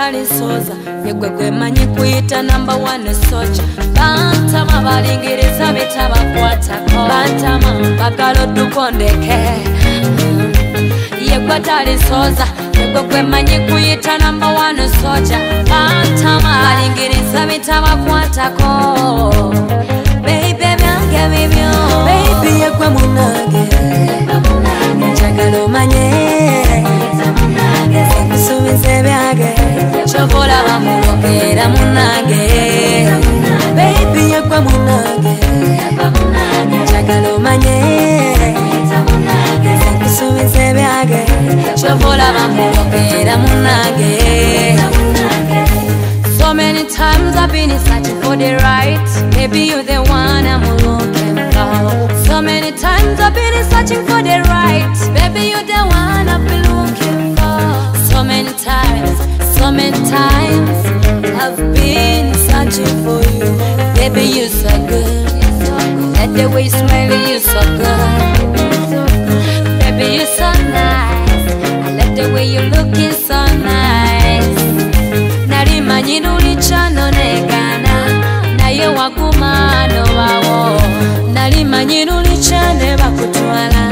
talisoza yegwe kwemanyi kuyita number one soja bantama balingiriza bitabakwatako bantama bagalo dukondeke yegwe talisoza yegwe kwemanyi kuyita number one soja bantama balingiriza bitabakwatako baby byange bibyo baby yegwe munage njagala omanye Subize byage chovola bamulokera munage baby yekwa munage njagala omanye subize byage chovola bamulokera munage. So many times I've been searching for the right, maybe you're the one I'm looking for. So many times I've been searching for the right, maybe you're the one I've been looking for. So many times I've been searching for you. Baby, you're so good. Let the way you smell, you're so good. Baby, you're so nice. I like the way you're looking so nice. Narimanyi nulichano negana naye waguma no wawo. Narimanyi nulichane bakutwala.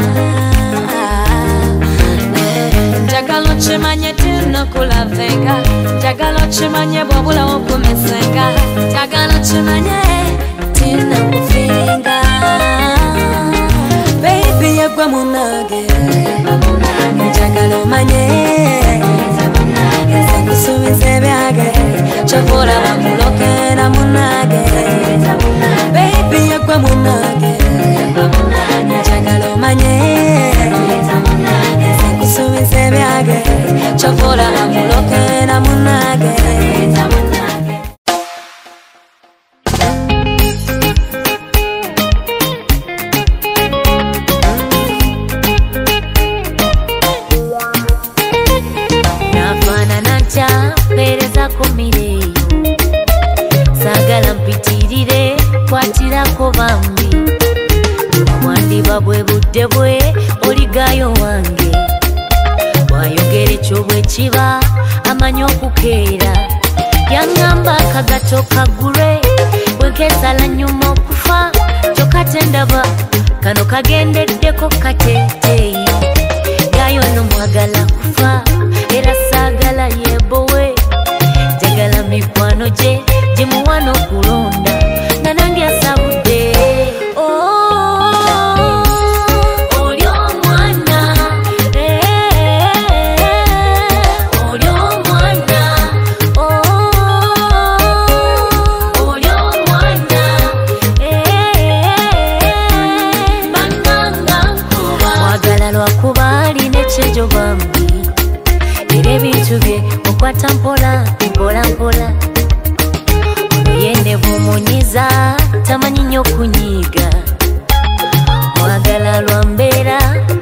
Jagalo chimanye tino kula venga, jagalo chimanye bobula okumesenga, jagalo chimanye tino kufinga. Baby yegwa munage, jagalo manye, kusubize byage, chovola bamulokera munage. Baby yegwa munage, jagalo manye. Subize byage chovola bamulokera munage. Nafana nanja pereza kumireyo sagala mpitirire kwatirako bambi wandiba bwe budde bwe oligayo wange wayogere kyobwe kiba amanyi okukeera yangamba akagato kagure bwekesala nyuma okufa kyokka tendaba kano kagendeddeko kateteeyi gayo nomwagala kufa era saagala yebowe jagala mikwano gye gyemuwana okulonda nga nange asabudde. Bambi era ebintu bye okwata mpola mpola mpola yende bumunyiza tamanyi nnyo kunyiga mwagala lwa mbeera